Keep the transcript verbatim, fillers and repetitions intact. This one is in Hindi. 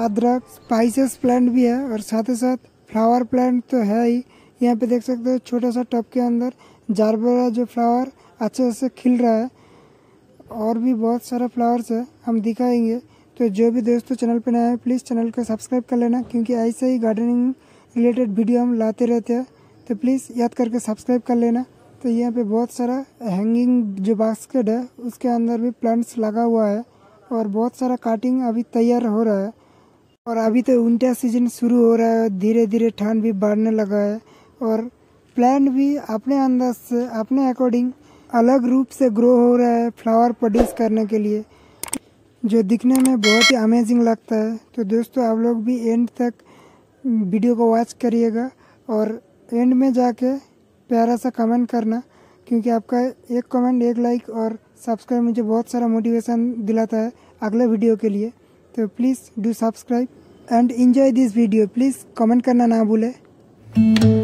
अदरक, स्पाइसेस प्लांट भी है और साथ ही साथ फ्लावर प्लांट तो है ही। यहाँ पे देख सकते हो छोटा सा टब के अंदर जारबेरा जो फ्लावर अच्छे से खिल रहा है और भी बहुत सारा फ्लावर्स है, हम दिखाएंगे। तो जो भी दोस्तों चैनल पे नया है प्लीज़ चैनल को सब्सक्राइब कर लेना, क्योंकि ऐसे ही गार्डनिंग रिलेटेड वीडियो हम लाते रहते हैं, तो प्लीज़ याद करके सब्सक्राइब कर लेना। तो यहाँ पे बहुत सारा हैंगिंग जो बास्केट है उसके अंदर भी प्लांट्स लगा हुआ है और बहुत सारा कटिंग अभी तैयार हो रहा है। और अभी तो विंटर सीजन शुरू हो रहा है, धीरे धीरे ठंड भी बढ़ने लगा है और प्लांट भी अपने अंदर से अपने अकॉर्डिंग अलग रूप से ग्रो हो रहा है फ्लावर प्रोड्यूस करने के लिए, जो दिखने में बहुत ही अमेजिंग लगता है। तो दोस्तों आप लोग भी एंड तक वीडियो को वॉच करिएगा और एंड में जाके प्यारा सा कमेंट करना, क्योंकि आपका एक कमेंट, एक लाइक और सब्सक्राइब मुझे बहुत सारा मोटिवेशन दिलाता है अगले वीडियो के लिए। तो please do subscribe and enjoy this video. Please comment करना ना भूलें।